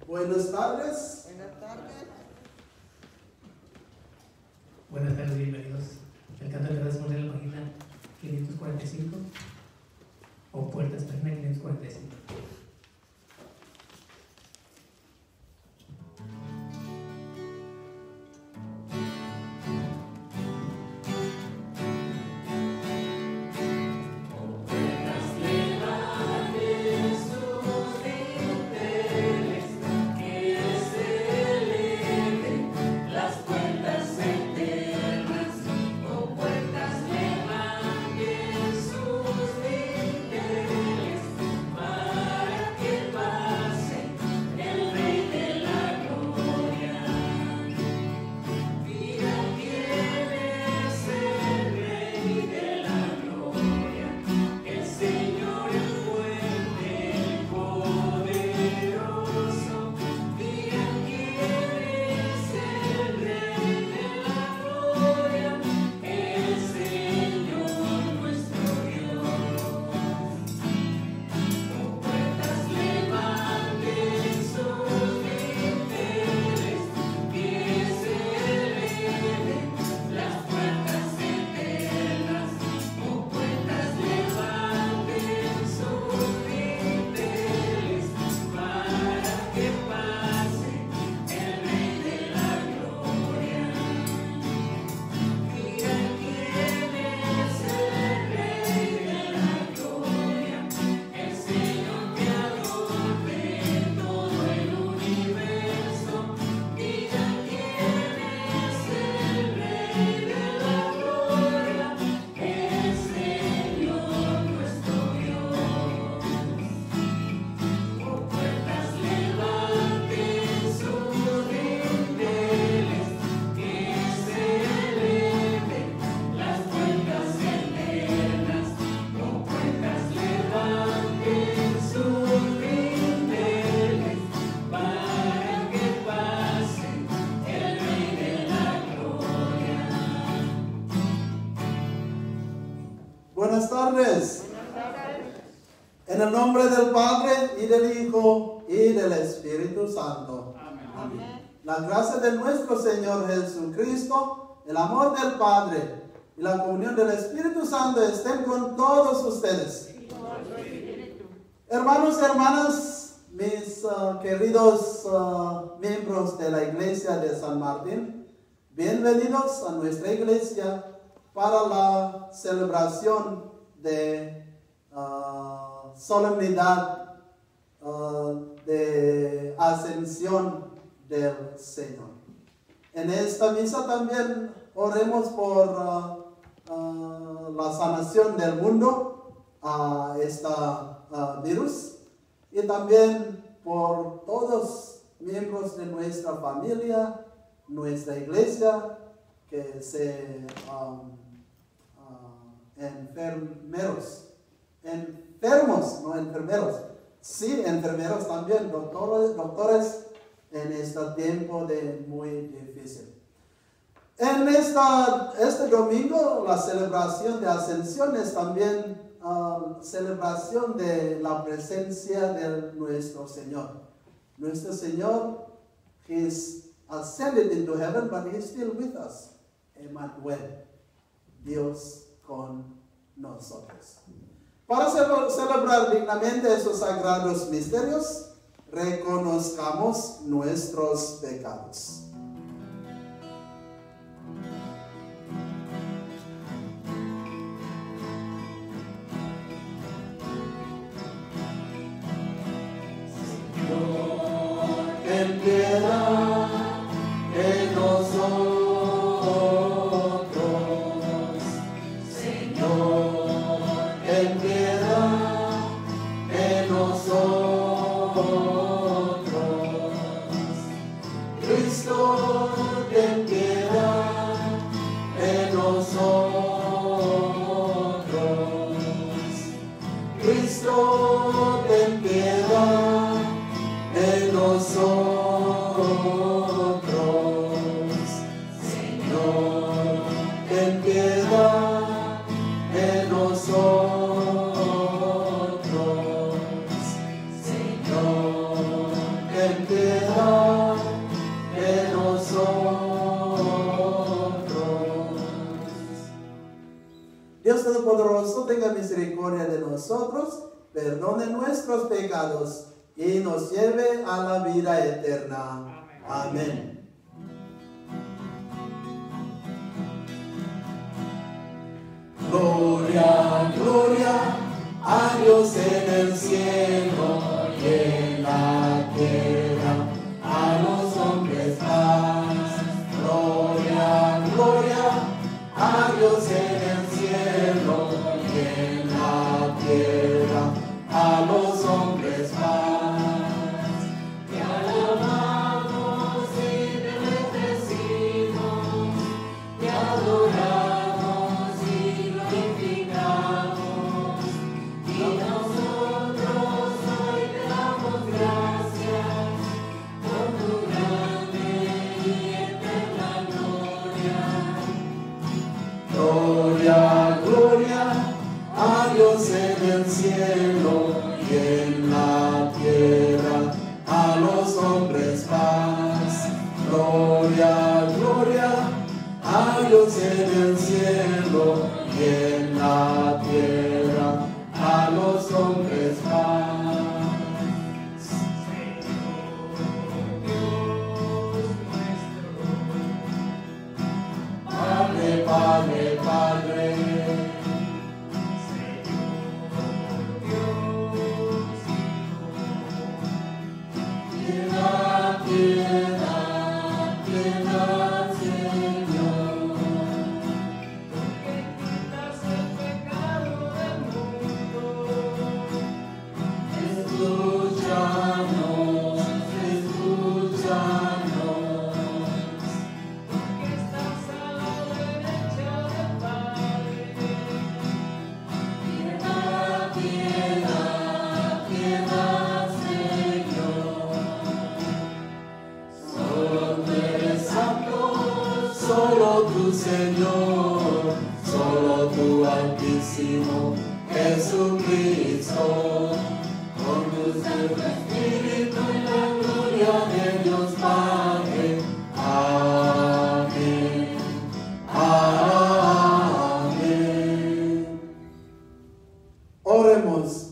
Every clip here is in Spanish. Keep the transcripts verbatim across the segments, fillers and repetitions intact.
Buenas tardes. Buenas tardes. Buenas tardes, bienvenidos. El canto de responder a la página quinientos cuarenta y cinco o puertas, página quinientos cuarenta y cinco. Buenas tardes. En el nombre del Padre y del Hijo y del Espíritu Santo. Amén. La gracia de nuestro Señor Jesucristo, el amor del Padre y la comunión del Espíritu Santo estén con todos ustedes. Hermanos y hermanas, mis uh, queridos uh, miembros de la Iglesia de San Martín, bienvenidos a nuestra iglesia para la celebración de uh, solemnidad uh, de ascensión del Señor. En esta misa también oremos por uh, uh, la sanación del mundo a esta uh, virus y también por todos miembros de nuestra familia, nuestra iglesia que se um, uh, enfermeros, enfermos, no enfermeros, sí enfermeros también, doctores, doctores en este tiempo de muy difícil. En esta, este domingo la celebración de ascensión es también uh, celebración de la presencia de nuestro Señor. Nuestro Señor, He is ascended into heaven, but He is still with us. Emmanuel, Dios con nosotros. Para celebrar dignamente esos sagrados misterios, reconozcamos nuestros pecados. Señor, ten piedad de nosotros. Ten piedad Todopoderoso tenga misericordia de nosotros, perdone nuestros pecados y nos lleve a la vida eterna. Amén. Gloria, gloria a Dios en el cielo y en la tierra, a los hombres paz. Gloria, gloria a Dios en el cielo y en la tierra, a los hombres paz. Te alabamos y te bendecimos, te adoramos y glorificamos, y nosotros hoy te damos gracias por tu grande y eterna gloria. Gloria, gloria a Dios en el cielo y en la tierra, a los hombres paz. Gloria, gloria a Dios en el cielo y en la tierra, a los hombres paz. Padre, Padre, Padre. Piedad, piedad, piedad, Señor. Porque quitas el pecado del mundo. Escúchanos, escúchanos. Porque estás a la derecha del Padre. Piedad, piedad, piedad, Señor. Solo tú eres santo, solo tú, Señor, solo tú, Altísimo Jesucristo, con luz del Espíritu y la gloria de Dios Padre. Amén. Amén. Oremos.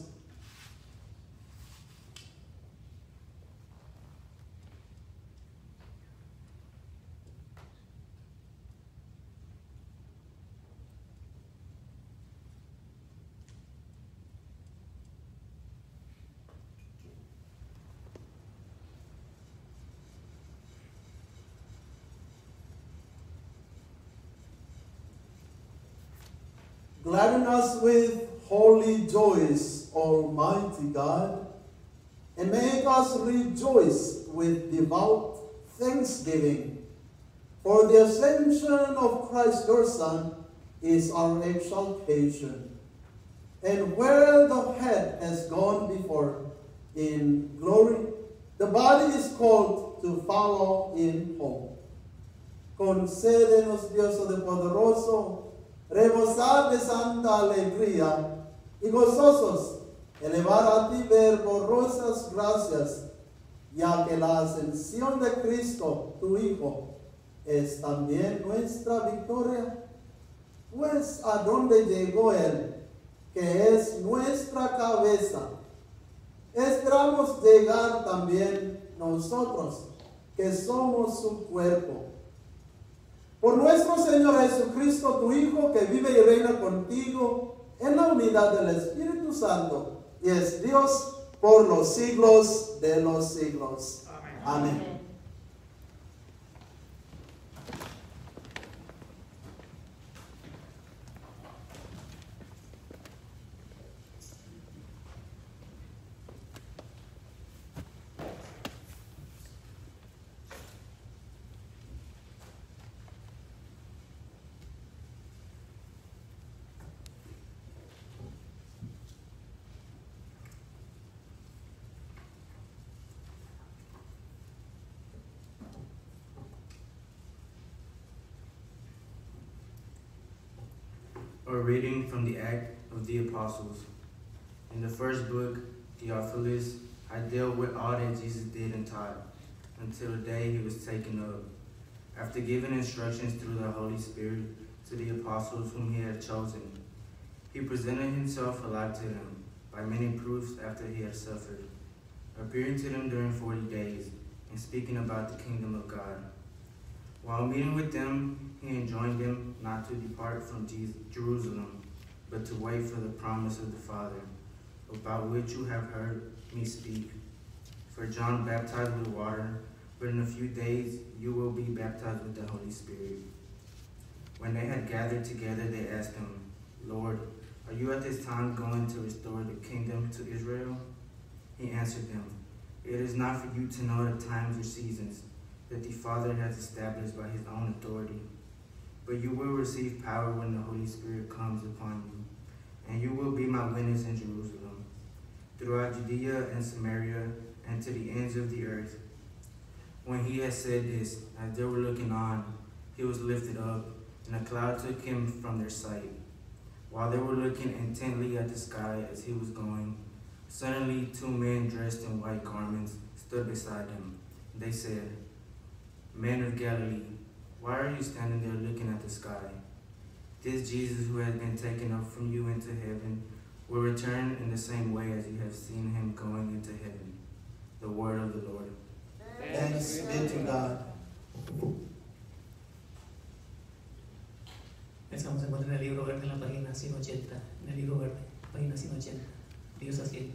Gladden us with holy joys, Almighty God, and make us rejoice with devout thanksgiving. For the ascension of Christ your Son is our exaltation. And where the head has gone before in glory, the body is called to follow in hope. Concédenos, Dios Todopoderoso, rebosar de santa alegría y gozosos elevar a ti verborrosas gracias, ya que la ascensión de Cristo, tu Hijo, es también nuestra victoria. Pues a dónde llegó Él, que es nuestra cabeza, esperamos llegar también nosotros, que somos su cuerpo. Por nuestro Señor Jesucristo, tu Hijo, que vive y reina contigo en la unidad del Espíritu Santo, y es Dios por los siglos de los siglos. Amén. Amén. A reading from the Act of the Apostles. In the first book, Theophilus, I dealt with all that Jesus did and taught, until the day he was taken up, after giving instructions through the Holy Spirit to the apostles whom he had chosen. He presented himself alive to them by many proofs after he had suffered, appearing to them during forty days, and speaking about the kingdom of God. While meeting with them, he enjoined them not to depart from Jerusalem, but to wait for the promise of the Father, about which you have heard me speak. For John baptized with water, but in a few days you will be baptized with the Holy Spirit. When they had gathered together, they asked him, Lord, are you at this time going to restore the kingdom to Israel? He answered them, It is not for you to know the times or seasons that the Father has established by his own authority. But you will receive power when the Holy Spirit comes upon you, and you will be my witness in Jerusalem, throughout Judea and Samaria, and to the ends of the earth. When he had said this, as they were looking on, he was lifted up, and a cloud took him from their sight. While they were looking intently at the sky as he was going, suddenly two men dressed in white garments stood beside him. They said, Men of Galilee, why are you standing there looking at the sky? This Jesus who has been taken up from you into heaven will return in the same way as you have seen him going into heaven. The word of the Lord. Thanks be to God. Pensamos encontrar en el libro verde en la página ciento ochenta. En el libro verde, página ciento ochenta. Dios asciende.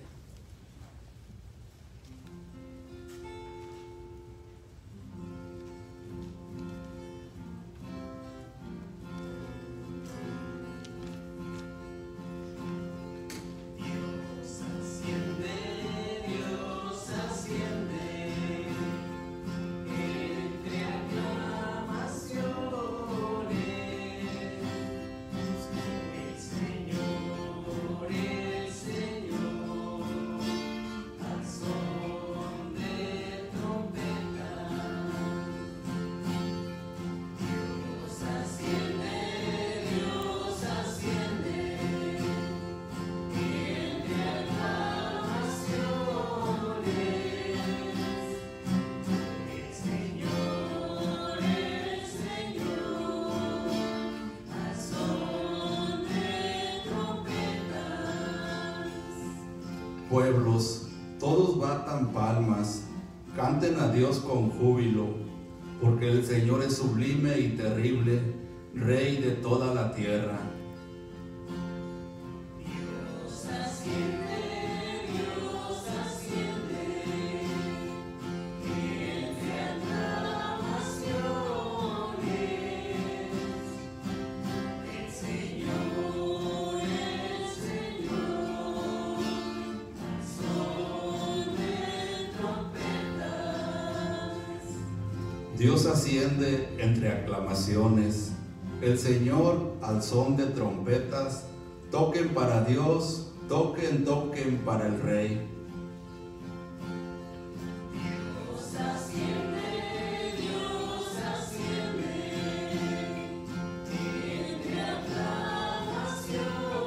Pueblos, todos batan palmas, canten a Dios con júbilo, porque el Señor es sublime y terrible, Rey de toda la tierra. Dios asciende, Dios asciende, entre aclamaciones, el Señor, el Señor, al son de trompetas. Dios asciende entre aclamaciones, el Señor al son de trompetas. Toquen para Dios, toquen, toquen para el Rey. Dios asciende, Dios asciende, entre aclamaciones,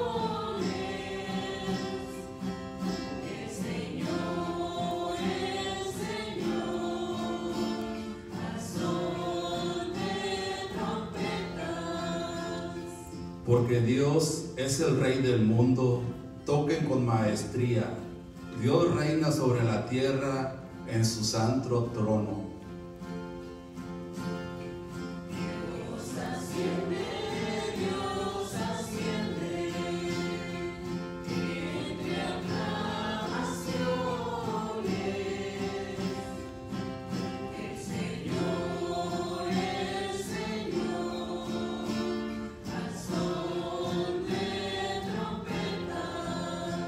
el Señor, el Señor, al son de trompetas. Porque Dios es el Rey del mundo, toquen con maestría. Dios reina sobre la tierra en su santo trono. Dios asciende, Dios asciende, entre aclamaciones, el Señor, el Señor, al son de trompetas.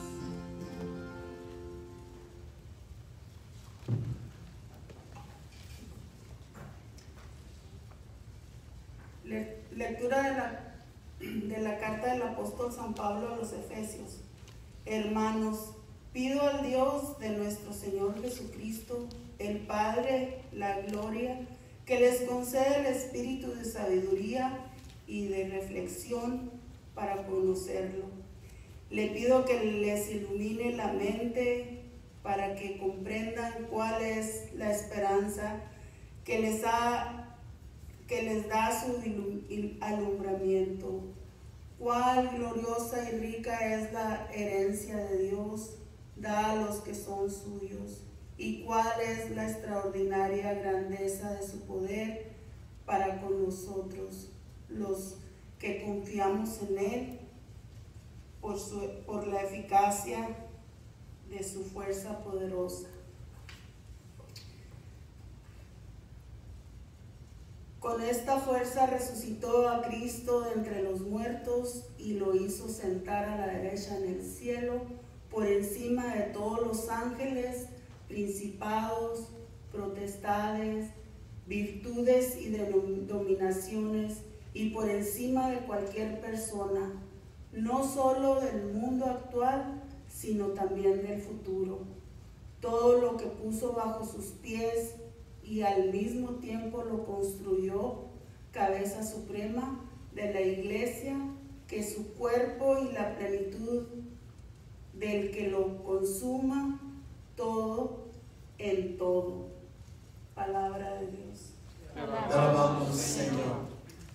Le- Lectura de la, de la carta del apóstol San Pablo a los Efesios. Hermanos, pido al Dios de nuestro Señor Jesucristo, el Padre, la gloria, que les conceda el espíritu de sabiduría y de reflexión para conocerlo. Le pido que les ilumine la mente para que comprendan cuál es la esperanza que les ha que les da su ilu- il- alumbramiento, Cuál gloriosa y rica es la herencia de Dios, da a los que son suyos. Y cuál es la extraordinaria grandeza de su poder para con nosotros, los que confiamos en Él, por, su, por la eficacia de su fuerza poderosa. Con esta fuerza resucitó a Cristo de entre los muertos y lo hizo sentar a la derecha en el cielo, por encima de todos los ángeles, principados, potestades, virtudes y dominaciones, y por encima de cualquier persona, no solo del mundo actual, sino también del futuro. Todo lo que puso bajo sus pies y al mismo tiempo lo construyó, cabeza suprema de la iglesia, que es su cuerpo y la plenitud del que lo consuma todo en todo. Palabra de Dios. Te alabamos, Señor.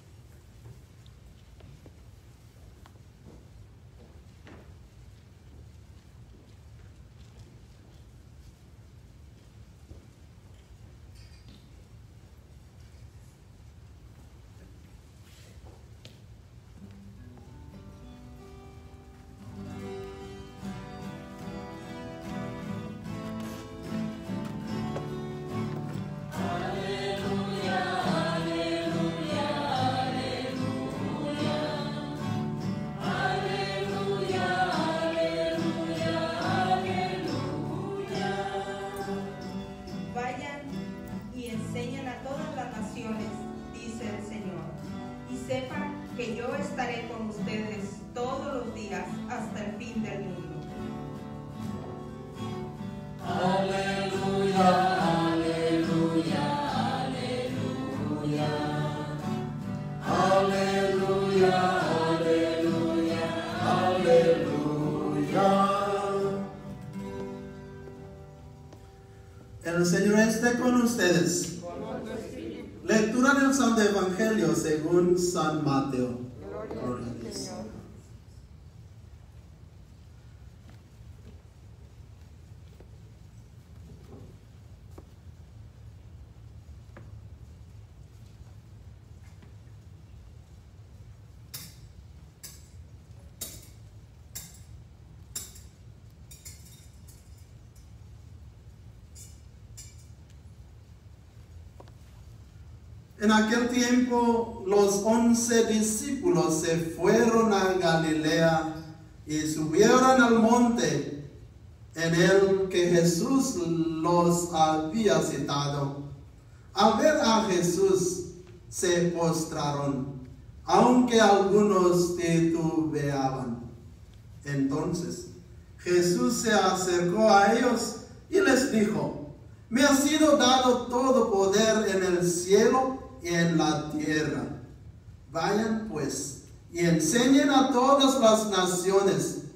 El Señor esté con ustedes. Lectura del Santo Evangelio según San Mateo. Gloria a Dios. En aquel tiempo los once discípulos se fueron a Galilea y subieron al monte en el que Jesús los había citado. Al ver a Jesús se postraron, aunque algunos titubeaban. Entonces Jesús se acercó a ellos y les dijo: me ha sido dado todo poder en el cielo y en la tierra. Vayan pues y enseñen a todas las naciones,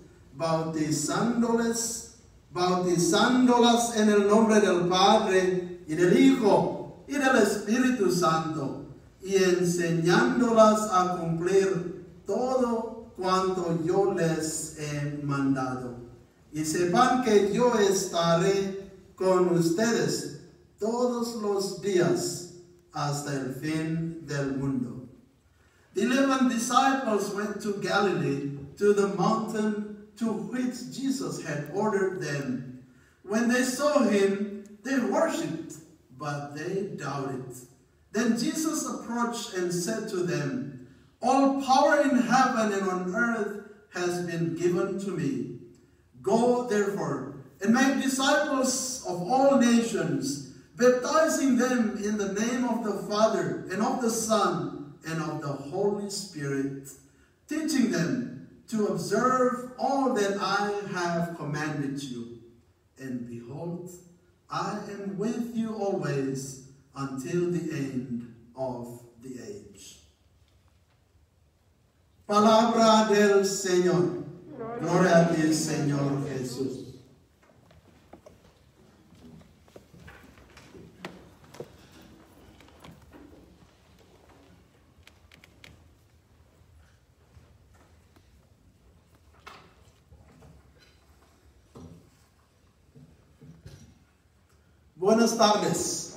bautizándoles, bautizándolas en el nombre del Padre y del Hijo y del Espíritu Santo, y enseñándolas a cumplir todo cuanto yo les he mandado. Y sepan que yo estaré con ustedes todos los días hasta el fin del mundo. The eleven disciples went to Galilee, to the mountain to which Jesus had ordered them. When they saw him, they worshipped, but they doubted. Then Jesus approached and said to them, all power in heaven and on earth has been given to me. Go therefore and make disciples of all nations, baptizing them in the name of the Father and of the Son and of the Holy Spirit, teaching them to observe all that I have commanded you. And behold, I am with you always until the end of the age. Palabra del Señor. Gloria a ti, Señor Jesús. Buenas tardes.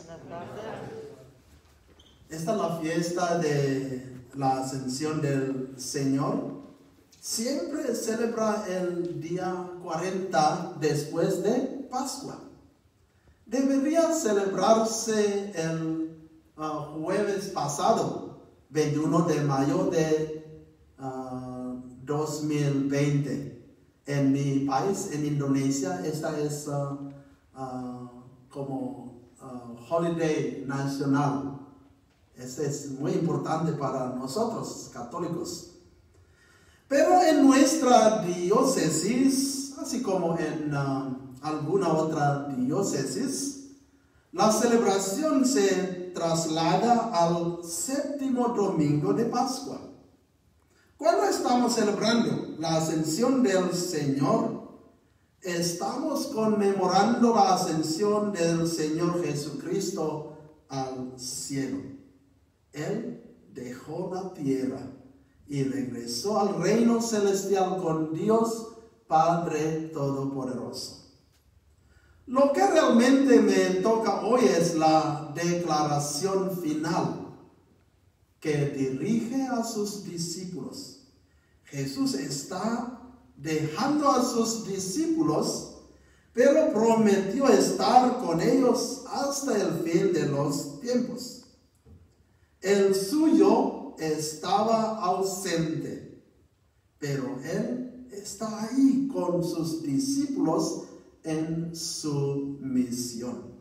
Esta es la fiesta de la Ascensión del Señor. Siempre celebra el día cuarenta después de Pascua. Debería celebrarse el uh, jueves pasado, veintiuno de mayo de uh, dos mil veinte. En mi país, en Indonesia, esta es uh, uh, como uh, holiday nacional. Este es muy importante para nosotros, católicos. Pero en nuestra diócesis, así como en uh, alguna otra diócesis, la celebración se traslada al séptimo domingo de Pascua. Cuando estamos celebrando la ascensión del Señor, estamos conmemorando la ascensión del Señor Jesucristo al cielo. Él dejó la tierra y regresó al reino celestial con Dios Padre Todopoderoso. Lo que realmente me toca hoy es la declaración final que dirige a sus discípulos. Jesús está dejando a sus discípulos, pero prometió estar con ellos hasta el fin de los tiempos. El suyo estaba ausente, pero él está ahí con sus discípulos en su misión.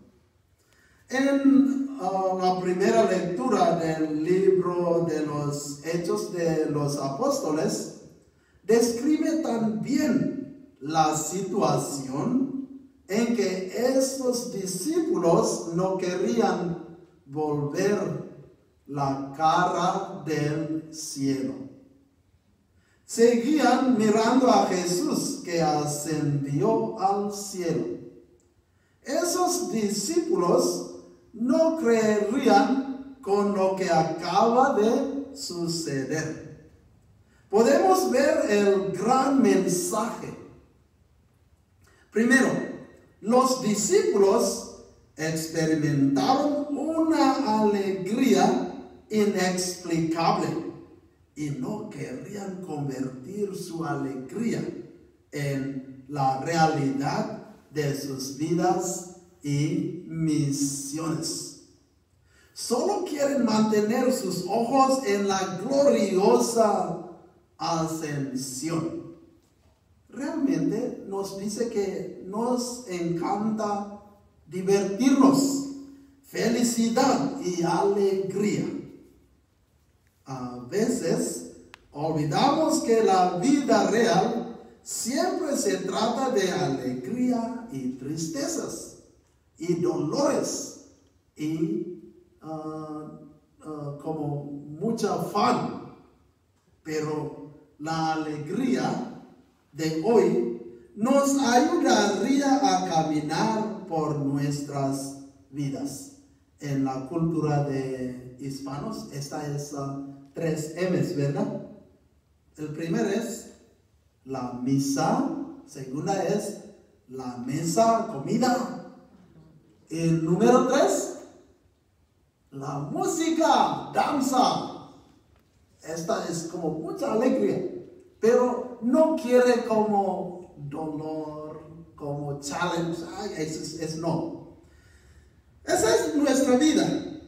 En uh, la primera lectura del libro de los Hechos de los Apóstoles, describe también la situación en que estos discípulos no querían volver la cara del cielo. Seguían mirando a Jesús que ascendió al cielo. Esos discípulos no creerían con lo que acaba de suceder. Podemos ver el gran mensaje. Primero, los discípulos experimentaron una alegría inexplicable y no querían convertir su alegría en la realidad de sus vidas y misiones. Solo quieren mantener sus ojos en la gloriosa ascensión. Realmente nos dice que nos encanta divertirnos, felicidad y alegría. A veces olvidamos que la vida real siempre se trata de alegría y tristezas y dolores y uh, uh, como mucha afán. Pero la alegría de hoy nos ayudaría a caminar por nuestras vidas. En la cultura de hispanos, esta es uh, tres M's, ¿verdad? El primero es la misa, segunda es la mesa, comida. El número tres, la música, danza. Esta es como mucha alegría, pero no quiere como dolor, como challenge. Ay, eso es, es no. Esa es nuestra vida.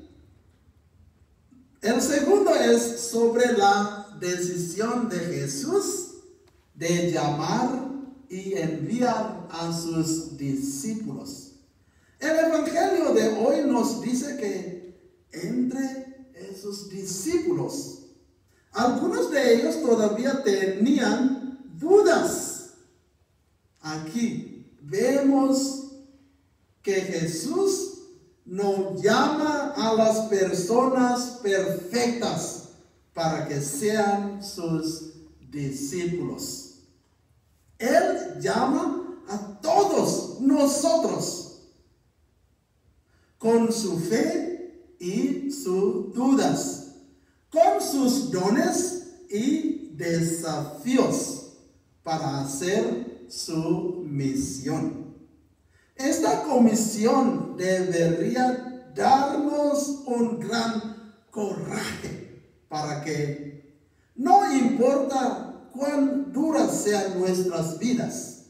El segundo es sobre la decisión de Jesús de llamar y enviar a sus discípulos. El Evangelio de hoy nos dice que entre esos discípulos, algunos de ellos todavía tenían dudas. Aquí vemos que Jesús no llama a las personas perfectas para que sean sus discípulos. Él llama a todos nosotros con su fe y sus dudas, con sus dones y desafíos para hacer su misión. Esta comisión debería darnos un gran coraje para que, no importa cuán duras sean nuestras vidas,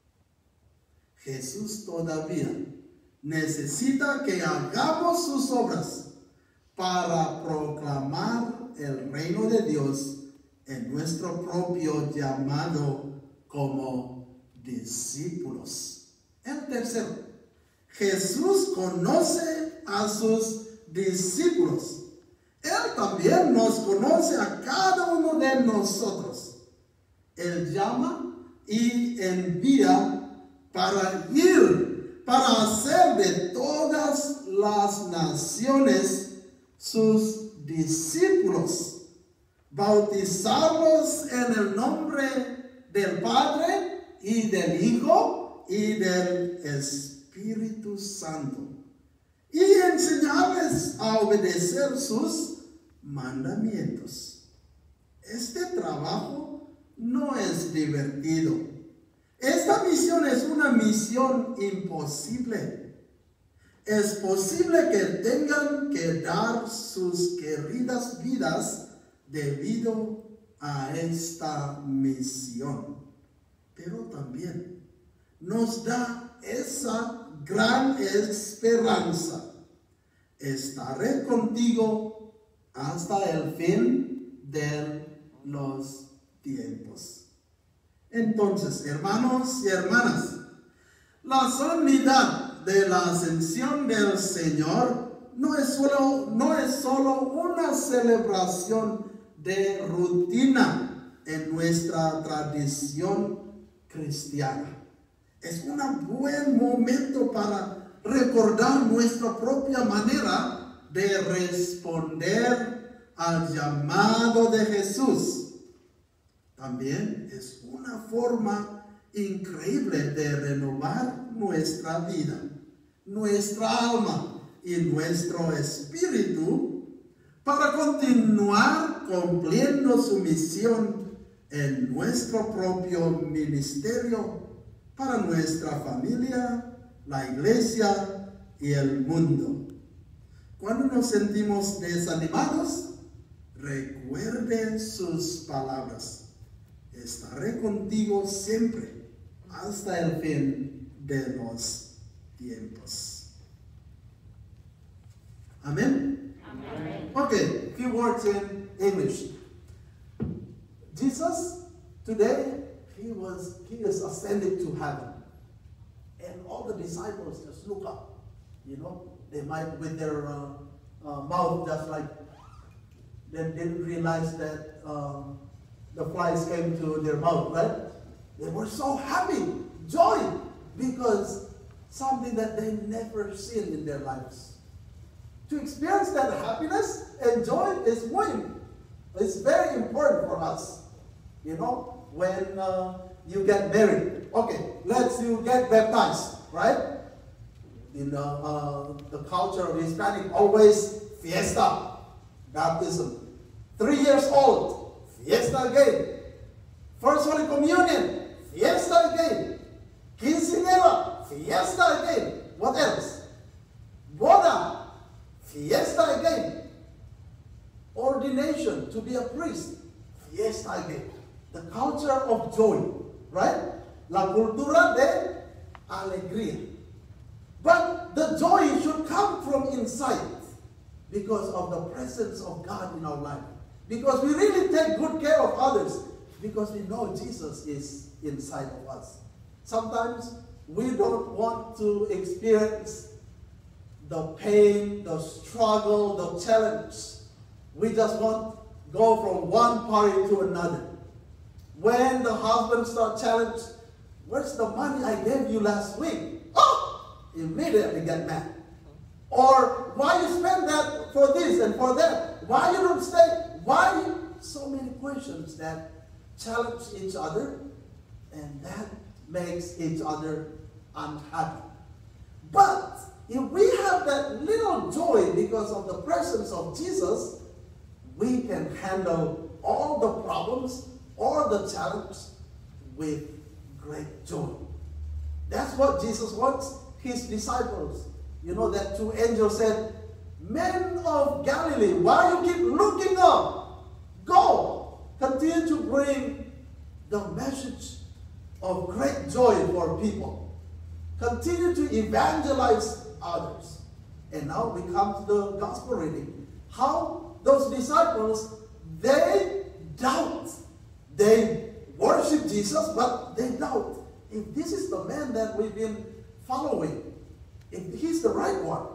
Jesús todavía necesita que hagamos sus obras para proclamar el reino de Dios en nuestro propio llamado como discípulos. El tercero, Jesús conoce a sus discípulos. Él también nos conoce a cada uno de nosotros. Él llama y envía para ir, para hacer de todas las naciones sus discípulos, bautizarlos en el nombre del Padre y del Hijo y del Espíritu Santo, y enseñarles a obedecer sus mandamientos. Este trabajo no es divertido. Esta misión es una misión imposible. Es posible que tengan que dar sus queridas vidas debido a esta misión. Pero también nos da esa gran esperanza. Estaré contigo hasta el fin de los tiempos. Entonces, hermanos y hermanas, la solemnidad de la ascensión del Señor no es solo, no es solo una celebración de rutina en nuestra tradición cristiana. Es un buen momento para recordar nuestra propia manera de responder al llamado de Jesús. También es una forma increíble de renovar nuestra vida, nuestra alma y nuestro espíritu para continuar cumpliendo su misión en nuestro propio ministerio para nuestra familia, la iglesia y el mundo. Cuando nos sentimos desanimados, recuerde sus palabras. Estaré contigo siempre hasta el fin de los tiempos. Amen? Amen. Okay, few words in English. Jesus, today, he was, he is ascended to heaven. And all the disciples just look up. You know, they might with their uh, uh, mouth just like, they didn't realize that um, the flies came to their mouth, right? They were so happy, joy, because something that they never seen in their lives. To experience that happiness and joy is one. It's very important for us. You know, when uh, you get married, okay, let's you get baptized, right? In uh, uh, the culture of Hispanic, always fiesta, baptism. Three years old, fiesta again. First Holy Communion, fiesta again. Quinceañera, fiesta again. What else? Boda, fiesta again. Ordination to be a priest, fiesta again. The culture of joy, right? La cultura de alegría. But the joy should come from inside because of the presence of God in our life. Because we really take good care of others because we know Jesus is inside of us. Sometimes we don't want to experience the pain, the struggle, the challenge. We just want to go from one party to another. When the husband starts challenged, where's the money I gave you last week? Oh! Immediately get mad. Or why you spend that for this and for that? Why you don't stay? Why? So many questions that challenge each other, and that makes each other unhappy. But if we have that little joy because of the presence of Jesus, we can handle all the problems or the challenge with great joy. That's what Jesus wants his disciples. You know that two angels said, "Men of Galilee, why you keep looking up? Go, continue to bring the message of great joy for people. Continue to evangelize others." And now we come to the gospel reading. How those disciples, they doubt. They worship Jesus, but they doubt. If this is the man that we've been following, if he's the right one.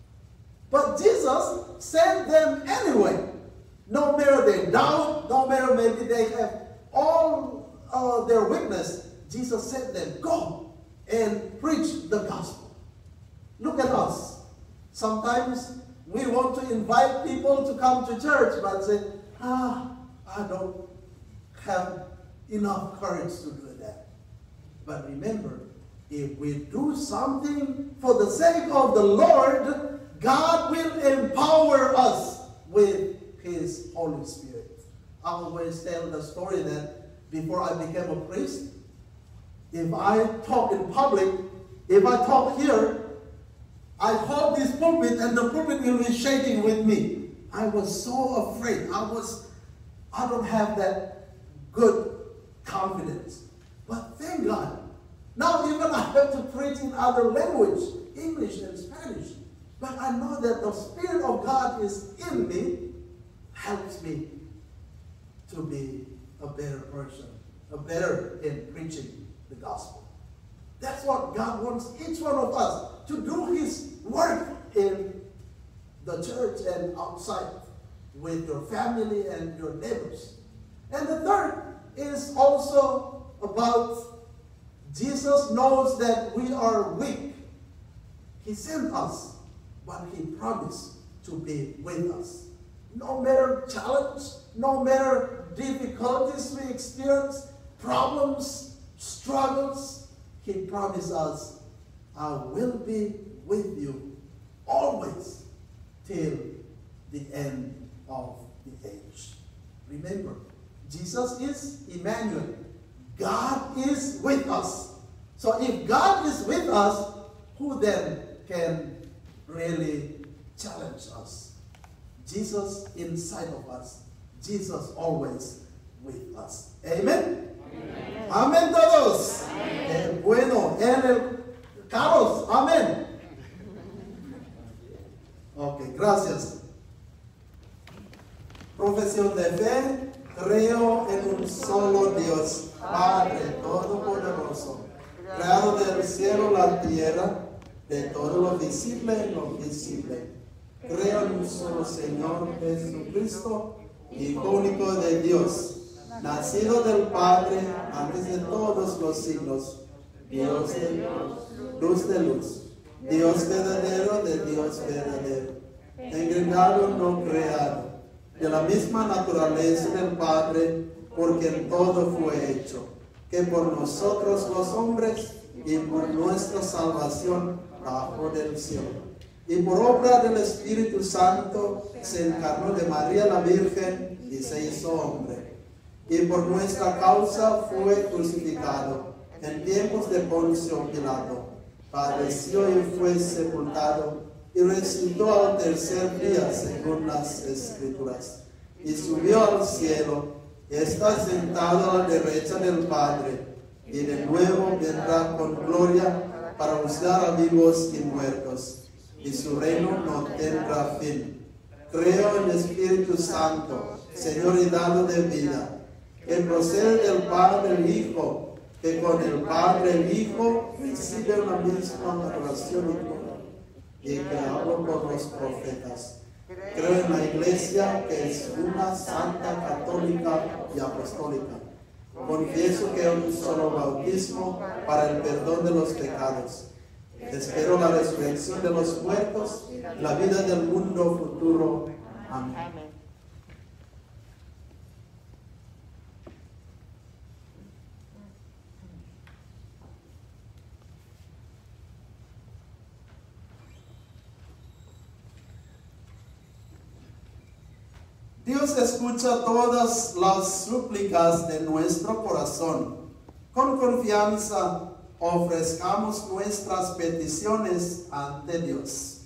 But Jesus sent them anyway. No matter they doubt, no matter maybe they have all uh, their weakness, Jesus sent them, "Go and preach the gospel." Look at us. Sometimes we want to invite people to come to church, but say, ah, I don't have enough courage to do that. But remember, if we do something for the sake of the Lord, God will empower us with His Holy Spirit. I always tell the story that before I became a priest, if I talk in public, if I talk here, I hold this pulpit and the pulpit will be shaking with me. I was so afraid. I was, I don't have that good confidence. But thank God. Now even I have to preach in other language, English and Spanish. But I know that the Spirit of God is in me, helps me to be a better person, a better in preaching the gospel. That's what God wants each one of us to do His work in the church and outside with your family and your neighbors. And the third is also about Jesus knows that we are weak. He sent us, but He promised to be with us. No matter challenge, no matter difficulties we experience, problems, struggles, He promised us, "I will be with you always till the end of the age." Remember, Jesus is Emmanuel. God is with us. So if God is with us, who then can really challenge us? Jesus inside of us. Jesus always with us. Amen. Amen, Amen todos. Amen. Eh, bueno, en el Carlos, amén. Ok, gracias. Profesión de fe. Creo en un solo Dios, Padre Todopoderoso, creador del cielo y la tierra, de todo lo visible y lo invisible. Creo en un solo Señor Jesucristo, Hijo único de Dios, nacido del Padre antes de todos los siglos, Dios de Dios, luz de luz, Dios verdadero de Dios verdadero, engendrado no creado, de la misma naturaleza del Padre, por quien todo fue hecho, que por nosotros los hombres y por nuestra salvación bajo del cielo. Y por obra del Espíritu Santo se encarnó de María la Virgen y se hizo hombre. Y por nuestra causa fue crucificado en tiempos de Poncio Pilato. Padeció y fue sepultado y resucitó al tercer día según las Escrituras. Y subió al cielo, y está sentado a la derecha del Padre. Y de nuevo vendrá con gloria para juzgar a vivos y muertos. Y su reino no tendrá fin. Creo en el Espíritu Santo, Señor y dado de vida, que procede del Padre el Hijo, que con el Padre el Hijo recibe una misma adoración y gloria, y que hablo por los profetas. Creo en la Iglesia, que es una santa, católica y apostólica. Confieso que hay un solo bautismo para el perdón de los pecados. Espero la resurrección de los muertos y la vida del mundo futuro. Amén. Amén. Dios escucha todas las súplicas de nuestro corazón. Con confianza ofrezcamos nuestras peticiones ante Dios.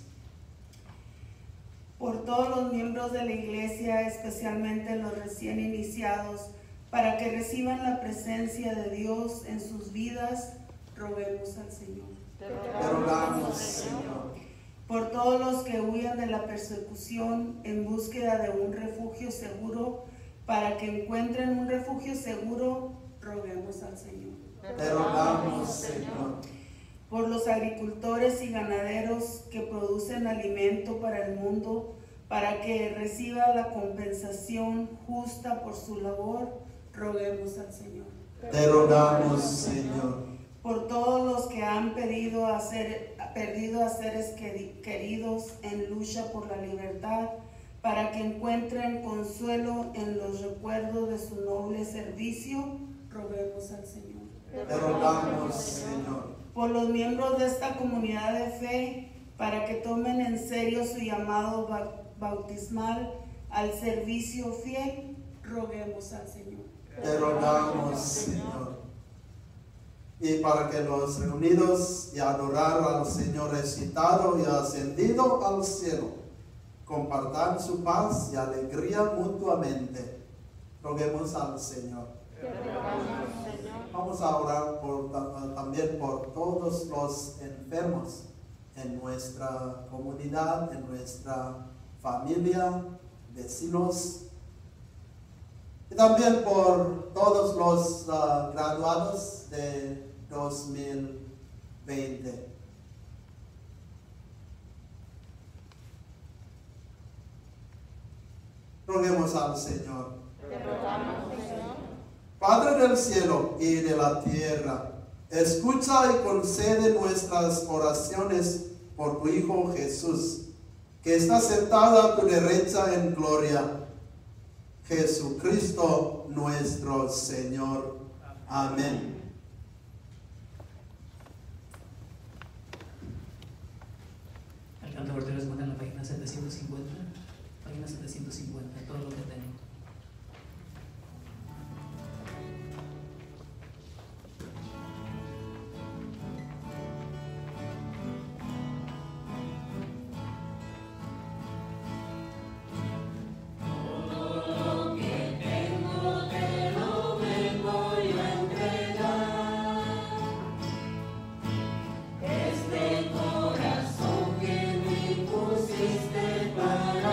Por todos los miembros de la iglesia, especialmente los recién iniciados, para que reciban la presencia de Dios en sus vidas, roguemos al Señor. Te rogamos, Señor. Por todos los que huyan de la persecución en búsqueda de un refugio seguro, para que encuentren un refugio seguro, roguemos al Señor. Te rogamos, Señor. Por los agricultores y ganaderos que producen alimento para el mundo, para que reciba la compensación justa por su labor, roguemos al Señor. Te rogamos, Señor. Por todos los que han pedido a ser, perdido a seres queridos en lucha por la libertad, para que encuentren consuelo en los recuerdos de su noble servicio, roguemos al Señor. Te rogamos, Señor. Por los miembros de esta comunidad de fe, para que tomen en serio su llamado bautismal al servicio fiel, roguemos al Señor. Te rogamos, Señor. Y para que los reunidos y adorar al Señor resucitado y ascendido al cielo compartan su paz y alegría mutuamente, roguemos al Señor. Vamos a orar por, también por todos los enfermos en nuestra comunidad, en nuestra familia, vecinos, y también por todos los uh, graduados de dos mil veinte. Roguemos al Señor. Padre del cielo y de la tierra, escucha y concede nuestras oraciones por tu Hijo Jesús, que está sentado a tu derecha en gloria. Jesucristo nuestro Señor. Amén. El canto volteo les manda en la página setecientos cincuenta, página setecientos cincuenta, todo lo que tenemos. Este corazón que me pusiste para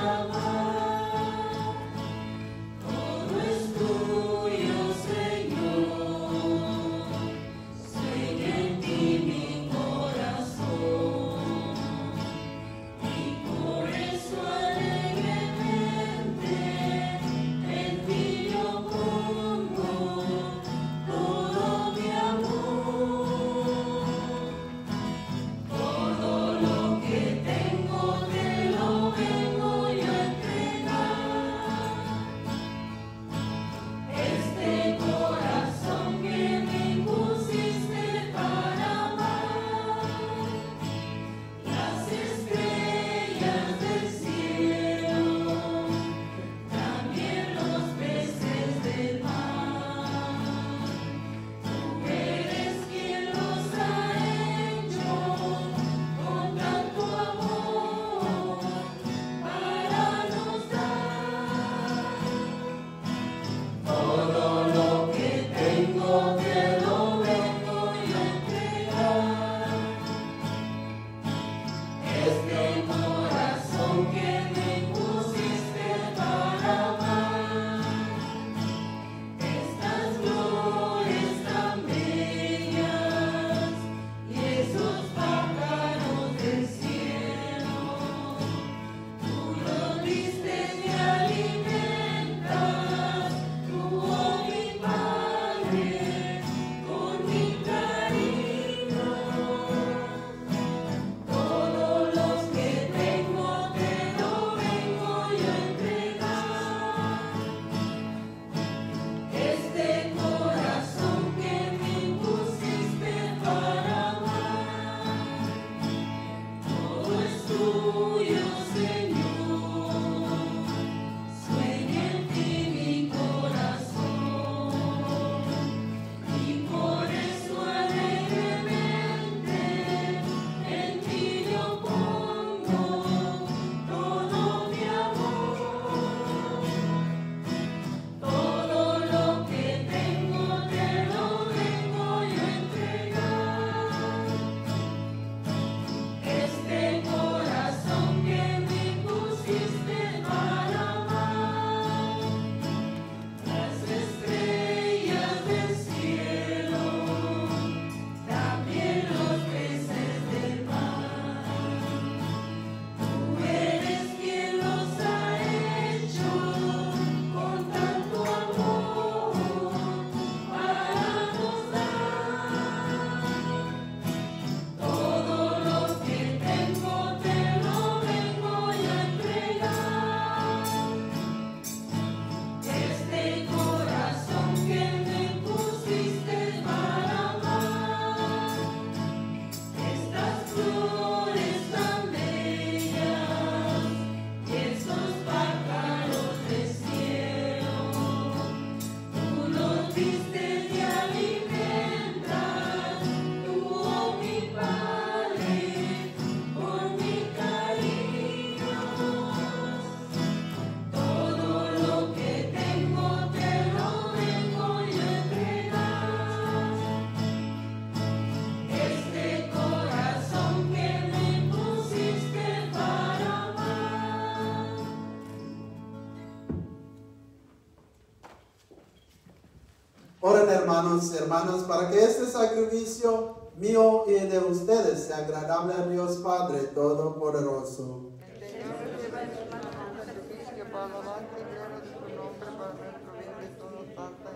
hermanos y hermanas, para que este sacrificio mío y de ustedes sea agradable a Dios Padre Todopoderoso. El Señor reciba en sus manos un sacrificio para alabanza y gloria de su nombre, para nuestro bien de todos santos.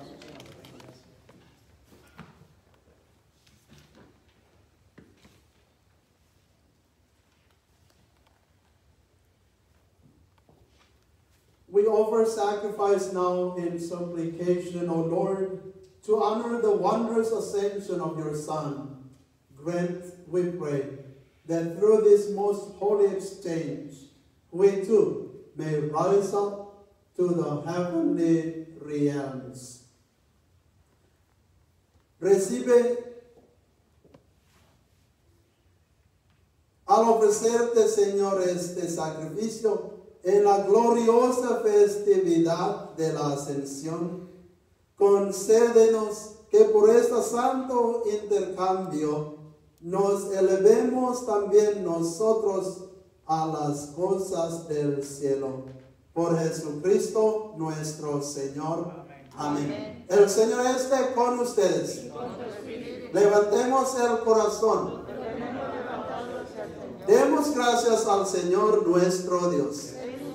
We offer sacrifice now in supplication, O Lord, to honor the wondrous ascension of your Son. Grant, we pray, that through this most holy exchange, we too may rise up to the heavenly realms. Recibe al ofrecerte, Señor, este sacrificio en la gloriosa festividad de la Ascensión. Concédenos que por este santo intercambio nos elevemos también nosotros a las cosas del cielo. Por Jesucristo nuestro Señor. Amén. Amén. El Señor esté con ustedes. Levantemos el corazón. Demos gracias al Señor nuestro Dios.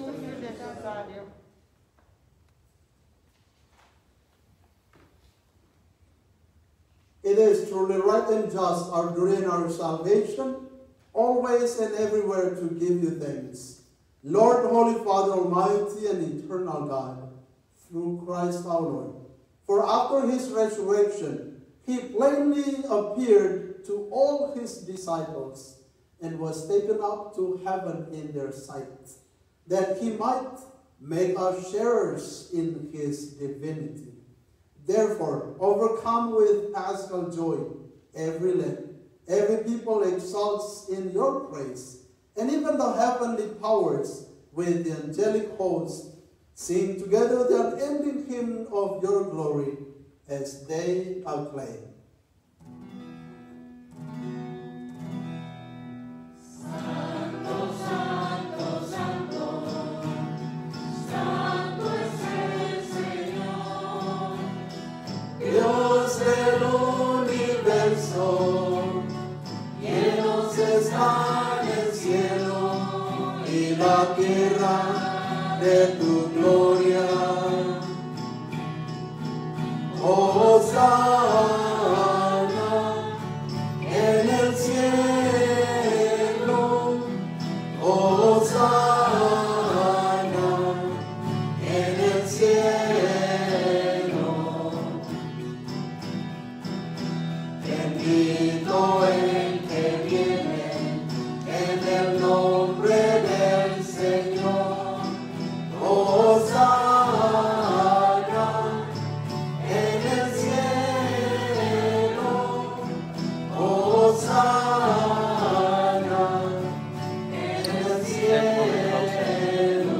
It is truly right and just, our duty and our salvation, always and everywhere to give you thanks. Lord, Holy Father, Almighty and eternal God, through Christ our Lord. For after his resurrection, he plainly appeared to all his disciples and was taken up to heaven in their sight, that he might make us sharers in his divinity. Therefore, overcome with paschal joy, every land, every people exalts in your praise, and even the heavenly powers with the angelic host sing together the unending hymn of your glory as they acclaim. La tierra de tu gloria, Hosanna en el cielo, Hosanna en el cielo, bendito el que viene en el nombre de Señor, Hosanna en el cielo, Hosanna en el cielo.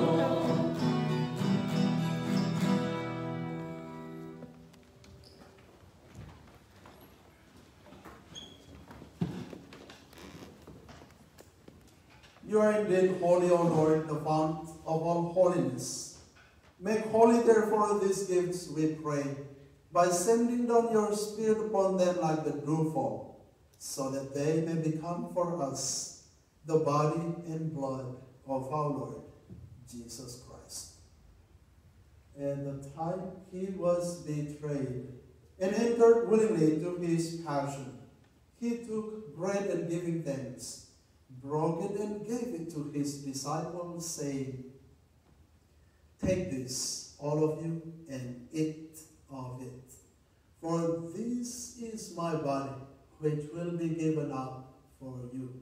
You are indeed holy, O Lord, the fount of all holiness. Make holy, therefore, these gifts, we pray, by sending down your Spirit upon them like the dewfall, so that they may become for us the body and blood of our Lord Jesus Christ. And the time he was betrayed and entered willingly into his passion, he took bread and giving thanks, broke it and gave it to his disciples, saying, "Take this, all of you, and eat of it. For this is my body, which will be given up for you."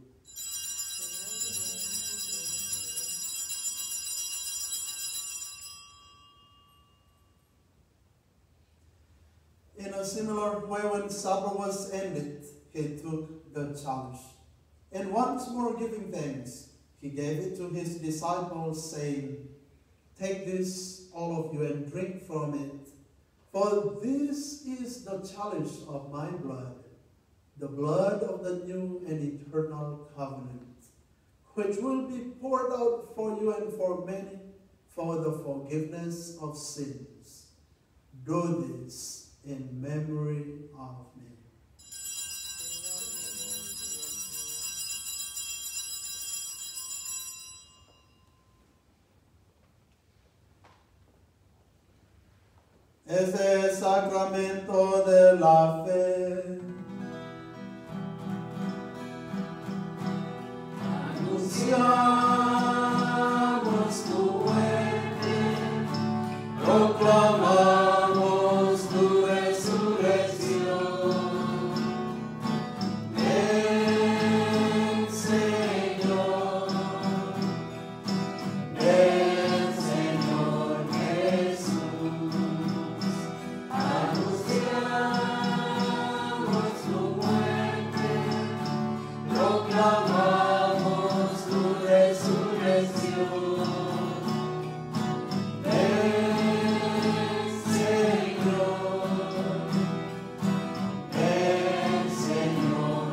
In a similar way, when supper was ended, he took the chalice, and once more giving thanks, he gave it to his disciples, saying, "Take this, all of you, and drink from it. For this is the chalice of my blood, the blood of the new and eternal covenant, which will be poured out for you and for many for the forgiveness of sins. Do this in memory of me. Es el sacramento de la fe. Anunciamos tu muerte, proclamamos tu resurrección. Ven, Señor, ven, Señor Jesús. Anunciamos tu muerte, proclamamos tu resurrección. Ven, Señor, ven, Señor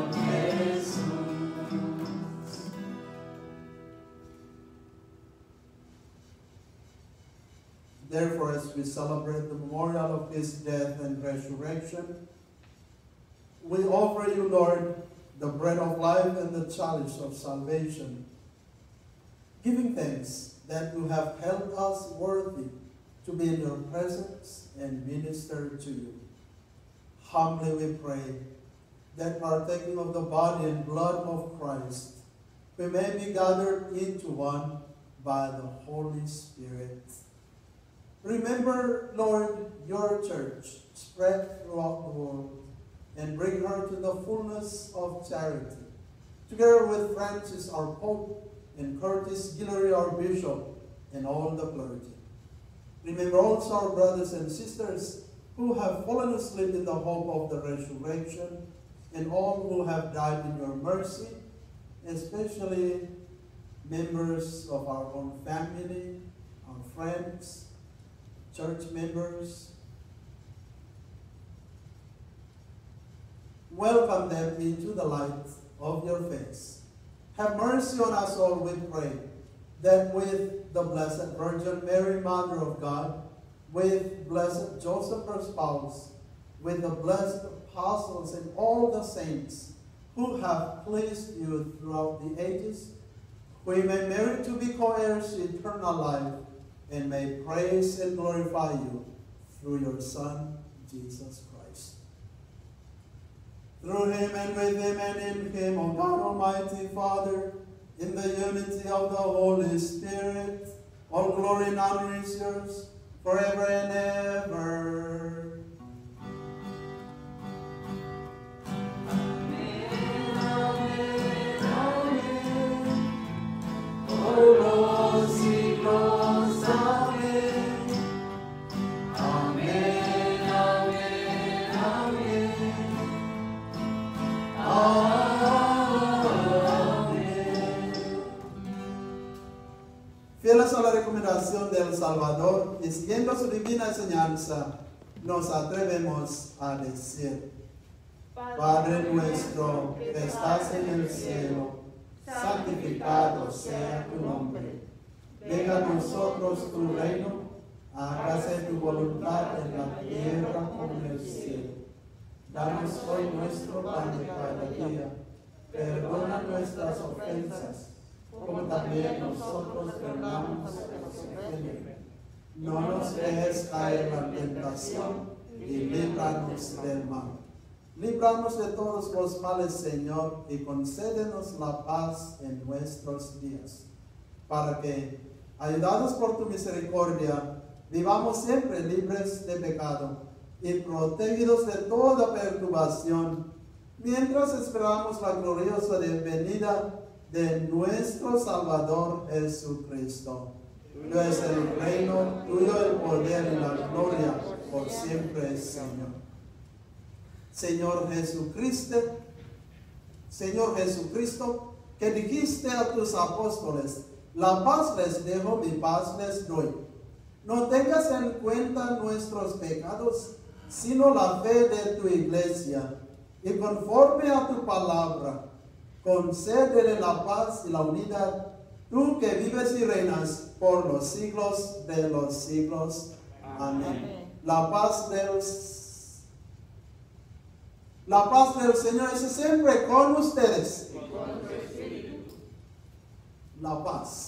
Jesús. Therefore, as we celebrate the memorial of his death and resurrection, we offer you, Lord, the bread of life and the chalice of salvation, giving thanks that you have held us worthy to be in your presence and minister to you. Humbly we pray that partaking of the body and blood of Christ, we may be gathered into one by the Holy Spirit. Remember, Lord, your church spread throughout the world, and bring her to the fullness of charity, together with Francis our Pope, and Curtis Guillory our Bishop, and all the clergy. Remember also our brothers and sisters who have fallen asleep in the hope of the resurrection, and all who have died in your mercy, especially members of our own family, our friends, church members. Welcome them into the light of your face. Have mercy on us all, we pray, that with the Blessed Virgin Mary, Mother of God, with Blessed Joseph, her spouse, with the blessed apostles and all the saints who have pleased you throughout the ages, we may merit to be co-heirs to eternal life, and may praise and glorify you through your Son, Jesus Christ. Through him and with him and in him, O God Almighty Father, in the unity of the Holy Spirit, all glory and honor is yours forever and ever. Amen, amen, amen. Oh Lord, siglos, amen. Amen, amen, amen. Fieles a la recomendación del Salvador y siguiendo su divina enseñanza, nos atrevemos a decir: Padre nuestro que estás en el cielo, santificado sea tu nombre. Venga a nosotros tu reino, hágase tu voluntad en la tierra como en el cielo. Danos hoy nuestro pan de cada día. Perdona nuestras ofensas, como también nosotros perdonamos a los que ofenden. No nos dejes caer en la tentación y líbranos del mal. Líbranos de todos los males, Señor, y concédenos la paz en nuestros días, para que, ayudados por tu misericordia, vivamos siempre libres de pecado y protegidos de toda perturbación, mientras esperamos la gloriosa venida de nuestro Salvador Jesucristo. Tuyo es el reino, tuyo el poder y la gloria por siempre, Señor. Señor Jesucristo, Señor Jesucristo, que dijiste a tus apóstoles: la paz les dejo, mi paz les doy. No tengas en cuenta nuestros pecados, sino la fe de tu iglesia, y conforme a tu palabra, concédele la paz y la unidad, tú que vives y reinas por los siglos de los siglos. Amén. Amén. La paz del La paz del Señor es siempre con ustedes. La paz.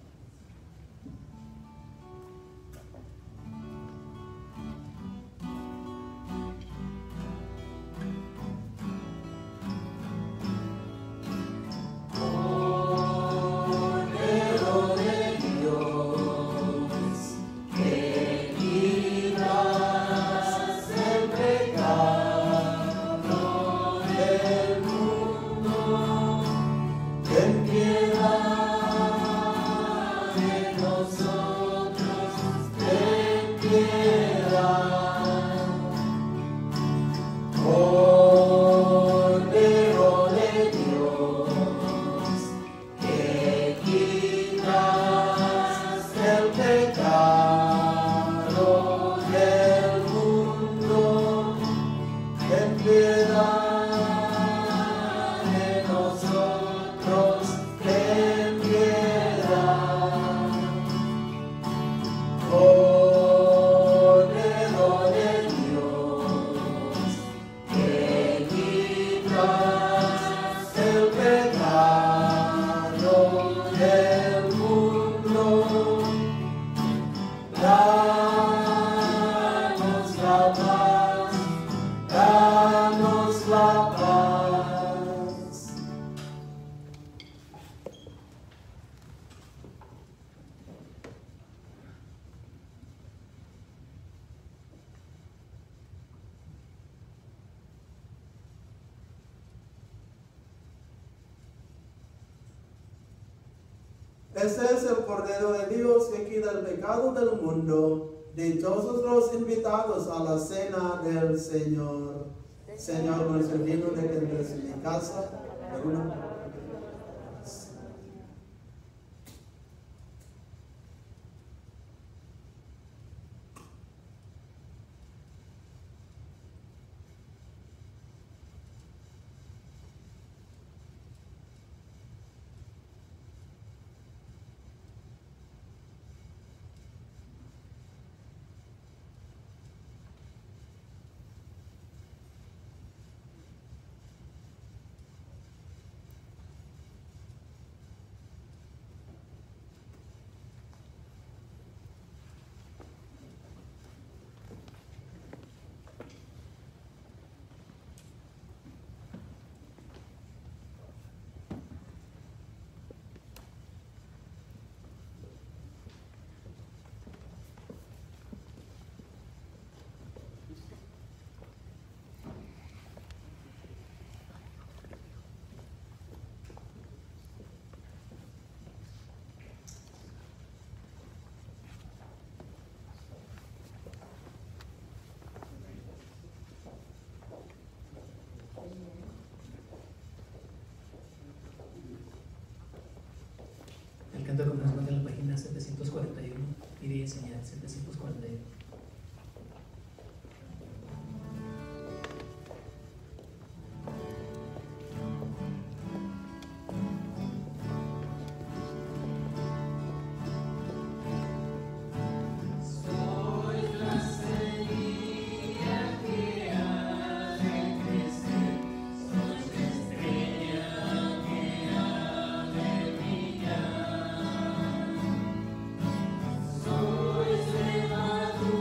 Este es el Cordero de Dios que quita el pecado del mundo. Dichosos los invitados a la cena del Señor. Señor, no soy digno de que entres en mi casa. Alguna- El canto que nos manda en la página setecientos cuarenta y uno pide señal setecientos cuarenta y uno. Sois levado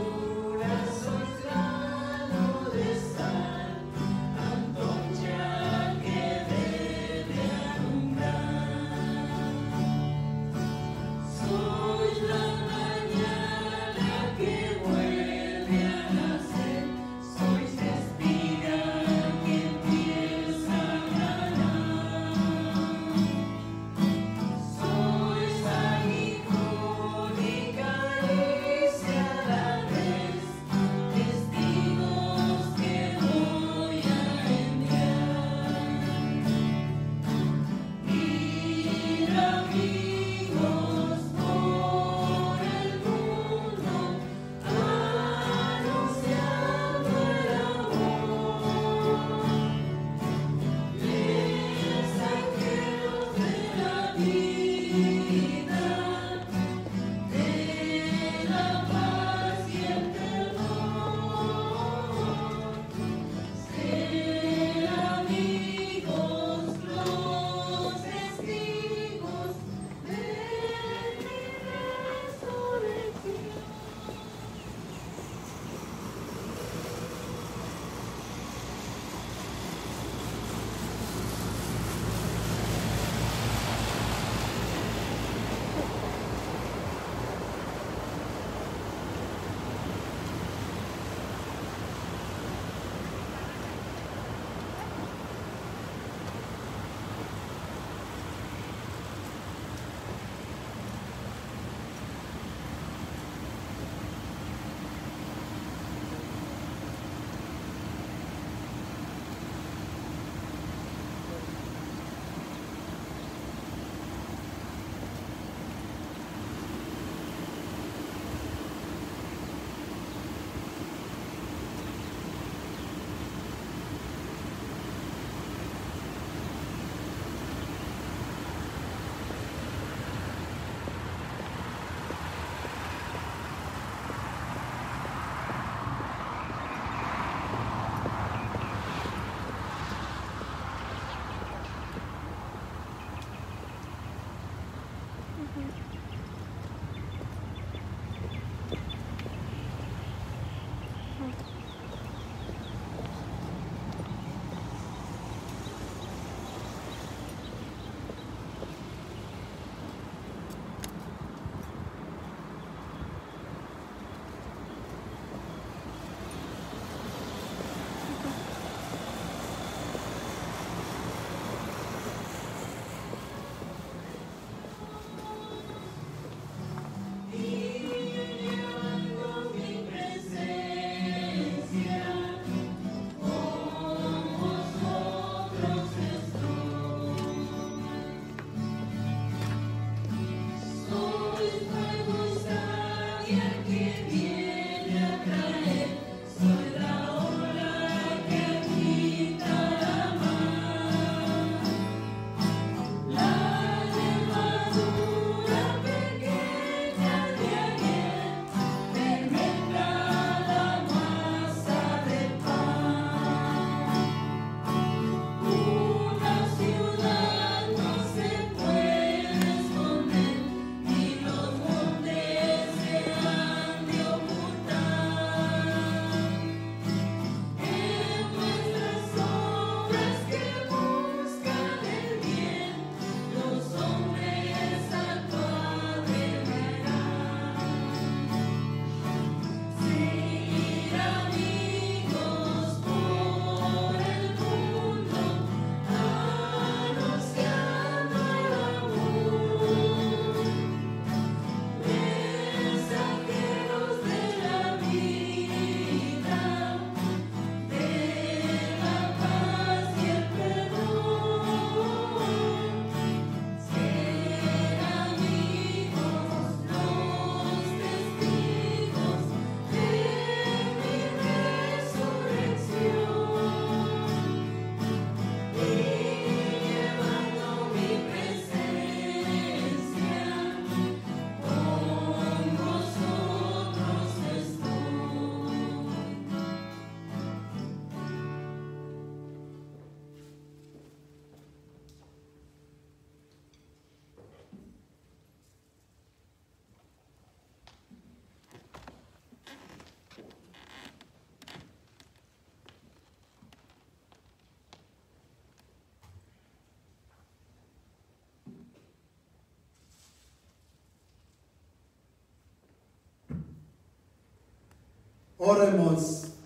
Oremos.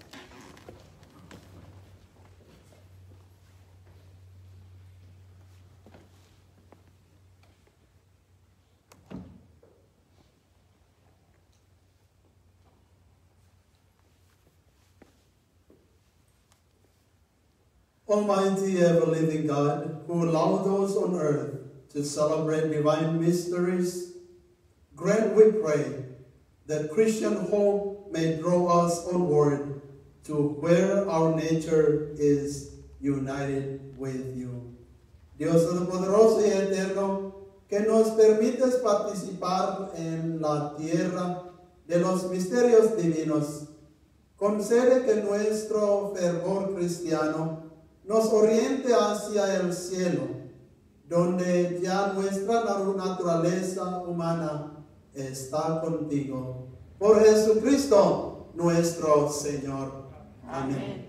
Almighty ever-living God, who allowed those on earth to celebrate divine mysteries, grant, we pray, that Christian hope may draw us onward to where our nature is united with you. Dios Todopoderoso y Eterno, que nos permites participar en la tierra de los misterios divinos, concede que nuestro fervor cristiano nos oriente hacia el cielo, donde ya nuestra naturaleza humana está contigo. Por Jesucristo nuestro Señor. Amén.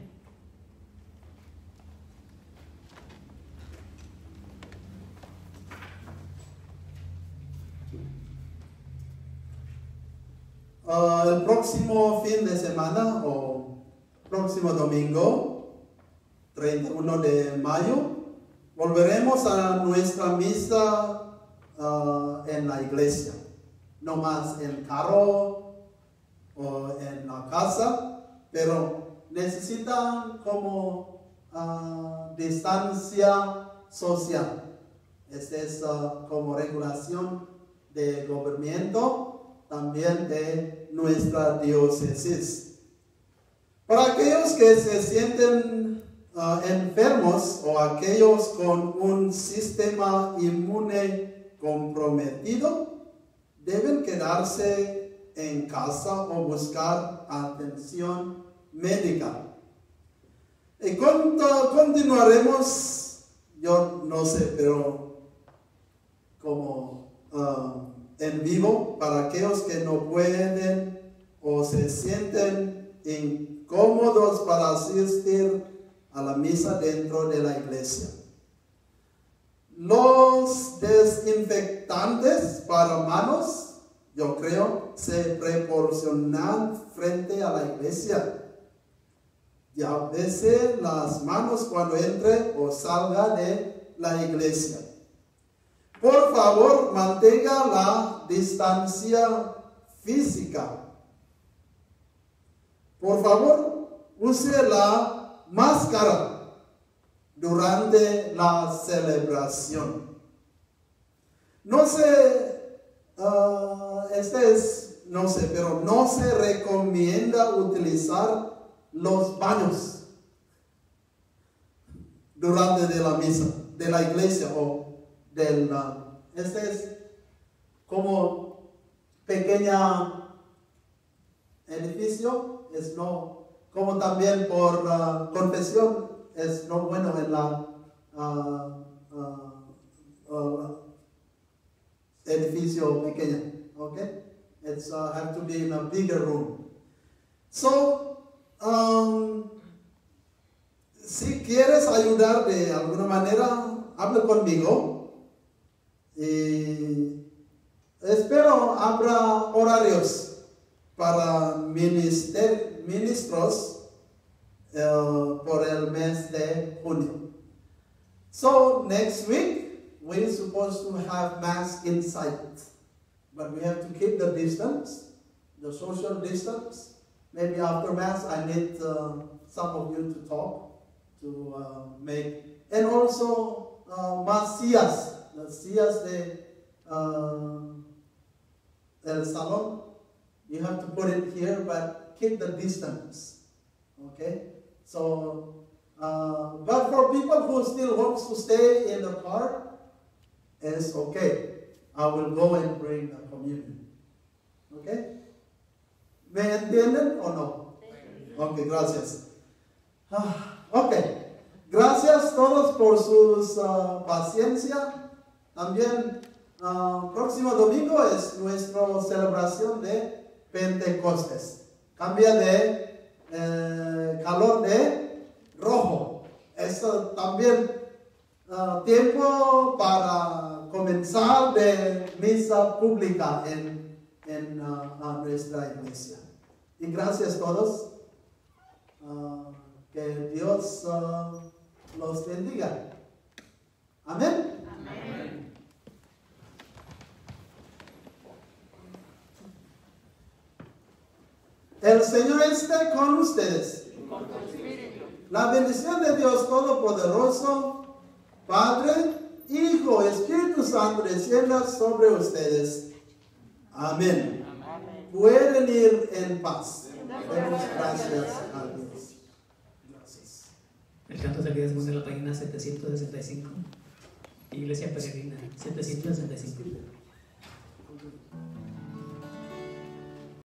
Uh, el próximo fin de semana o próximo domingo, treinta y uno de mayo, volveremos a nuestra misa uh, en la iglesia, no más en carro o en la casa, pero necesitan como uh, distancia social. Esta es uh, como regulación de gobierno, también de nuestra diócesis. Para aquellos que se sienten uh, enfermos o aquellos con un sistema inmune comprometido, deben quedarse en casa o buscar atención médica. Y cuando continuaremos, yo no sé, pero como uh, en vivo, para aquellos que no pueden o se sienten incómodos para asistir a la misa dentro de la iglesia. Los desinfectantes para manos, yo creo, se proporcionan frente a la iglesia. Y a veces las manos cuando entre o salga de la iglesia. Por favor, mantenga la distancia física. Por favor, use la máscara durante la celebración. No sé, uh, este es, no sé, pero no se recomienda utilizar los baños durante de la misa, de la iglesia o del, uh, este es como pequeña edificio, es no, como también por uh, confesión, es no bueno en la uh, uh, uh, edificio pequeño, okay? It's uh, have to be in a bigger room. So, Um, si quieres ayudar de alguna manera, habla conmigo. Y espero habrá horarios para minister, ministros uh, por el mes de junio. So next week we're supposed to have mass inside, but we have to keep the distance, the social distance. Maybe after Mass, I need uh, some of you to talk, to uh, make, and also uh, más sillas, las sillas de uh, el salón. You have to put it here, but keep the distance. Okay? So, uh, but for people who still wants to stay in the car, it's okay. I will go and bring the communion. Okay? ¿Me entienden o no? Ok, gracias. Ah, ok, gracias todos por su uh, paciencia. También uh, próximo domingo es nuestra celebración de Pentecostés. Cambia de eh, calor de rojo. Esto también uh, tiempo para comenzar de misa pública en, en uh, a nuestra iglesia. Y gracias a todos. Uh, que Dios uh, los bendiga. Amén. Amén. El Señor esté con ustedes. Con tu espíritu. La bendición de Dios Todopoderoso, Padre, Hijo, Espíritu Santo, descienda sobre ustedes. Amén. Amén. Pueden ir en paz. Demos gracias a Dios. Gracias. El canto del día es de la página setecientos sesenta y cinco. Iglesia Peregrina, setecientos sesenta y cinco.